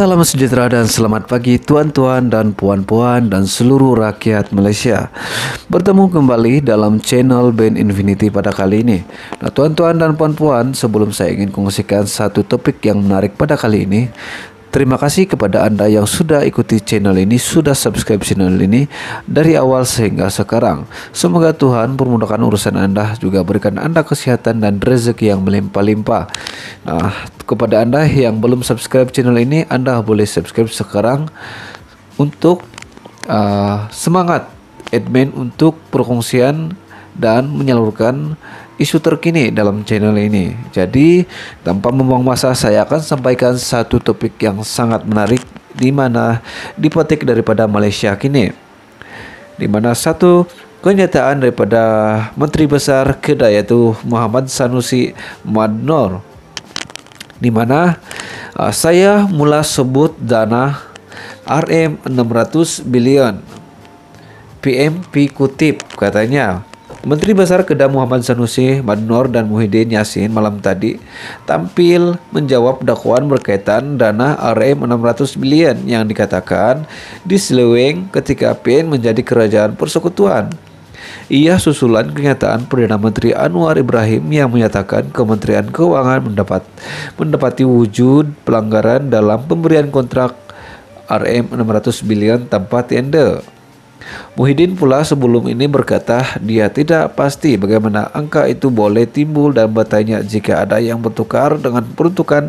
Salam sejahtera dan selamat pagi tuan-tuan dan puan-puan dan seluruh rakyat Malaysia. Bertemu kembali dalam channel Band Infinity pada kali ini. Nah, tuan-tuan dan puan-puan, sebelum saya ingin kongsikan satu topik yang menarik pada kali ini, terima kasih kepada anda yang sudah ikuti channel ini, sudah subscribe channel ini dari awal sehingga sekarang. Semoga Tuhan memudahkan urusan anda, juga berikan anda kesehatan dan rezeki yang melimpah-limpah. Nah, kepada anda yang belum subscribe channel ini, anda boleh subscribe sekarang untuk semangat admin untuk perkongsian dan menyalurkan isu terkini dalam channel ini. Jadi tanpa membuang masa, saya akan sampaikan satu topik yang sangat menarik di mana dipetik daripada Malaysia kini, di mana satu kenyataan daripada Menteri Besar Kedah yaitu Muhammad Sanusi Madnor, di mana saya mula sebut dana RM600 bilion. PMP kutip, katanya Menteri Besar Kedah Muhammad Sanusi Madnor dan Muhyiddin Yassin malam tadi tampil menjawab dakwaan berkaitan dana RM600 bilion yang dikatakan diseleweng ketika PN menjadi kerajaan persekutuan. Ia susulan kenyataan Perdana Menteri Anwar Ibrahim yang menyatakan Kementerian Keuangan mendapati wujud pelanggaran dalam pemberian kontrak RM600 bilion tanpa tender. Muhyiddin pula sebelum ini berkata dia tidak pasti bagaimana angka itu boleh timbul dan bertanya jika ada yang bertukar dengan peruntukan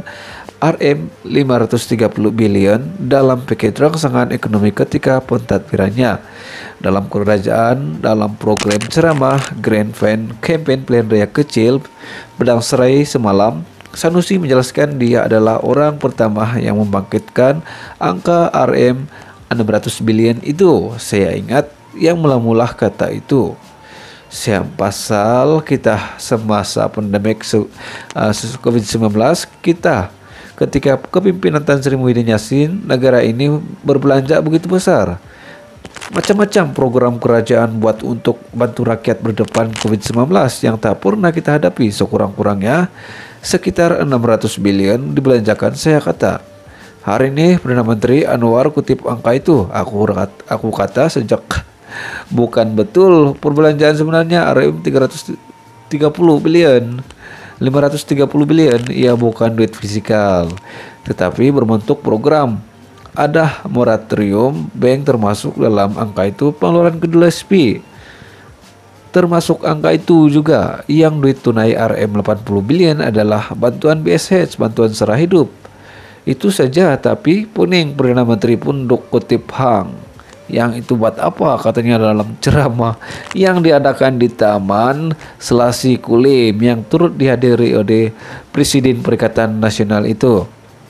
RM530 bilion dalam paket rangsangan ekonomi ketika pentadbirannya dalam kerajaan dalam program ceramah Grand Fan Campaign Pilihan Raya Kecil Padang Serai semalam. Sanusi menjelaskan dia adalah orang pertama yang membangkitkan angka RM600 bilion itu. Saya ingat yang mula-mula kata itu siang pasal kita semasa pandemik COVID-19 kita ketika kepimpinan Tan Sri Muhyiddin Yassin, negara ini berbelanja begitu besar. Macam-macam program kerajaan buat untuk bantu rakyat berdepan COVID-19 yang tak pernah kita hadapi. Sekurang-kurangnya sekitar 600 bilion dibelanjakan, saya kata. Hari ini Perdana Menteri Anwar kutip angka itu. Aku kata sejak bukan betul perbelanjaan sebenarnya RM330 bilion, 530 bilion. Ia bukan duit fisikal, tetapi berbentuk program. Ada moratorium bank termasuk dalam angka itu. Pengeluaran kedua SP termasuk angka itu juga. Yang duit tunai RM80 bilion adalah bantuan BSH, bantuan serah hidup. Itu saja, tapi puning Perdana Menteri pun kutip hang. Yang itu buat apa, katanya dalam ceramah yang diadakan di Taman Selasi Kulim yang turut dihadiri oleh Presiden Perikatan Nasional itu.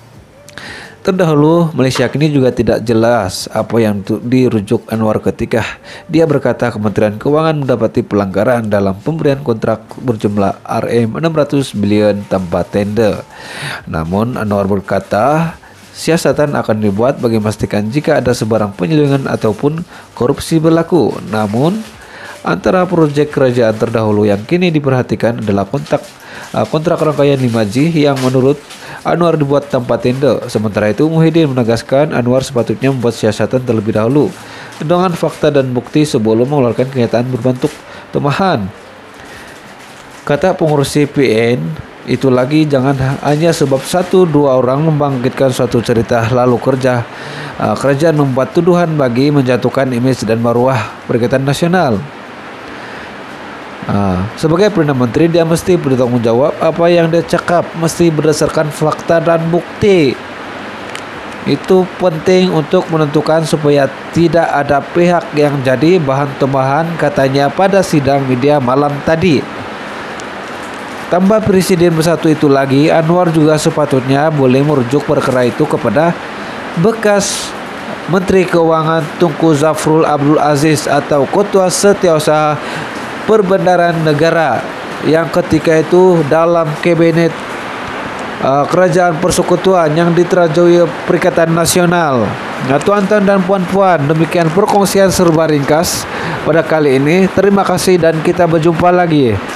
Terdahulu Malaysia kini juga tidak jelas apa yang dirujuk Anwar ketika dia berkata Kementerian Keuangan mendapati pelanggaran dalam pemberian kontrak berjumlah RM600 bilion tanpa tender. Namun Anwar berkata siasatan akan dibuat bagi memastikan jika ada sebarang penyelewengan ataupun korupsi berlaku. Namun antara proyek kerajaan terdahulu yang kini diperhatikan adalah kontrak rangkaian 5G yang menurut Anwar dibuat tanpa tender. Sementara itu Muhyiddin menegaskan Anwar sepatutnya membuat siasatan terlebih dahulu dengan fakta dan bukti sebelum mengeluarkan kenyataan berbentuk temahan. Kata pengurus CPN itu lagi, jangan hanya sebab 1-2 orang membangkitkan suatu cerita lalu kerajaan membuat tuduhan bagi menjatuhkan image dan maruah Perikatan Nasional. Sebagai Perdana Menteri dia mesti bertanggung jawab apa yang dia cakap, mesti berdasarkan fakta dan bukti. Itu penting untuk menentukan supaya tidak ada pihak yang jadi bahan temahan, katanya pada sidang media malam tadi. Tambah Presiden bersatu itu lagi, Anwar juga sepatutnya boleh merujuk perkara itu kepada bekas Menteri Keuangan Tunku Zafrul Abdul Aziz atau Ketua Setiausaha Perbendaharaan Negara yang ketika itu dalam kabinet kerajaan persekutuan yang diterajui Perikatan Nasional. Nah, tuan-tuan dan puan-puan, demikian perkongsian serba ringkas pada kali ini. Terima kasih dan kita berjumpa lagi.